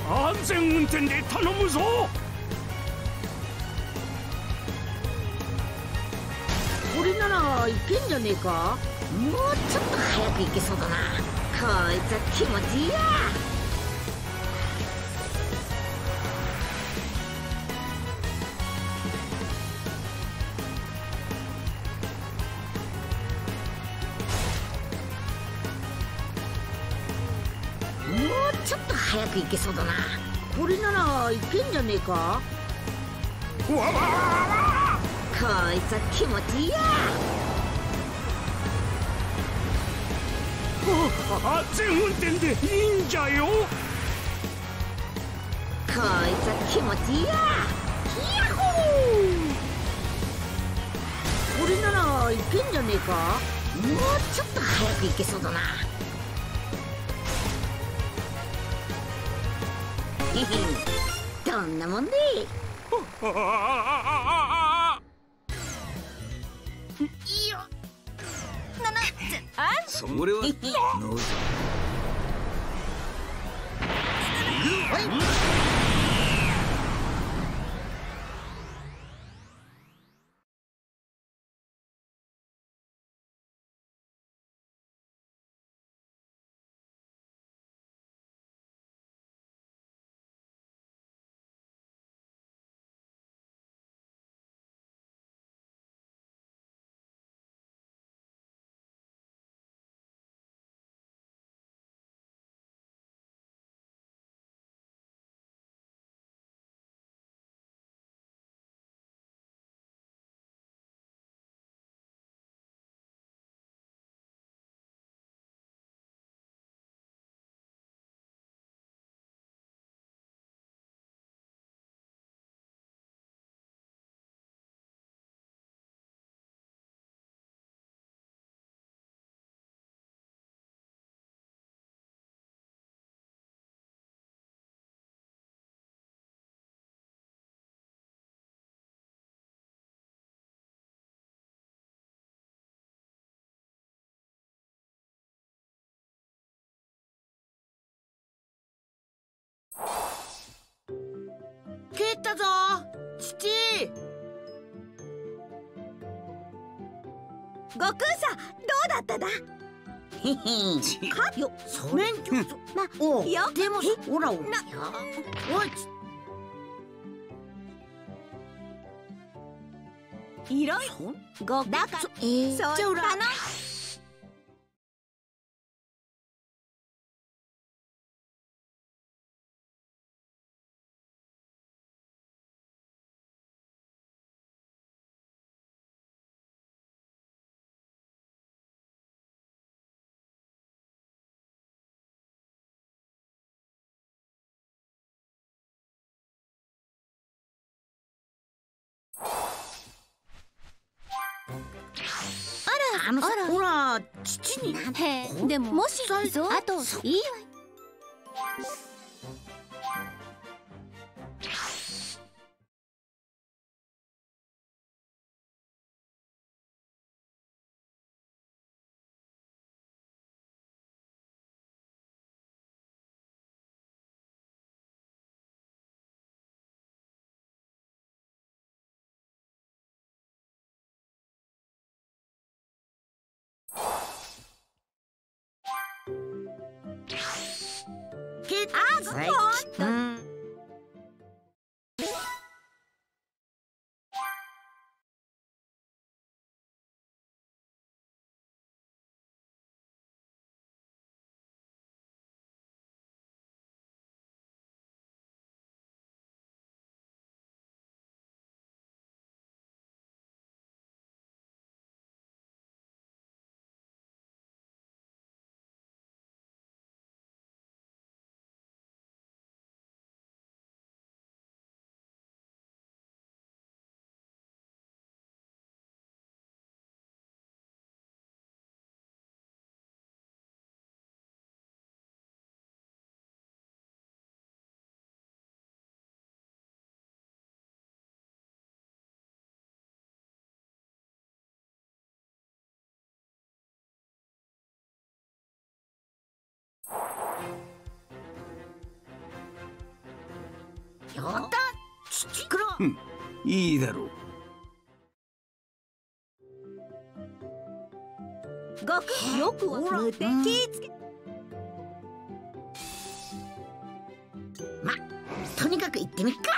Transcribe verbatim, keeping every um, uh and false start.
安全運転で頼むぞ。 これならいけんじゃねえか。もうちょっと早く行けそうだな。こいつは気持ちいいや。もうちょっと早く行けそうだな。これならいけんじゃねえか。 わわわわわ。 こいつは気持ちいいや。 安全運転でいいんじゃよ。 こいつは気持ちいいや。ヒヤホー。これならいけんじゃねえか。もうちょっと早く行けそうだな。へへどんなもんで。いいよ。ななあそれはのぞ蹴ったぞ父。 悟空さんどうだっただ。 へへかよそ免許まおうよでもさほらおいなおいいろいごだからえー、 そうじゃあ裏頼む。 あのさあらほら父にへえでももしあといいわ蹴ったあさいほんとうんやった父黒。 うんいいだろう。 悟空よくは無敵気ぃつけ。 まとにかく行ってみっか。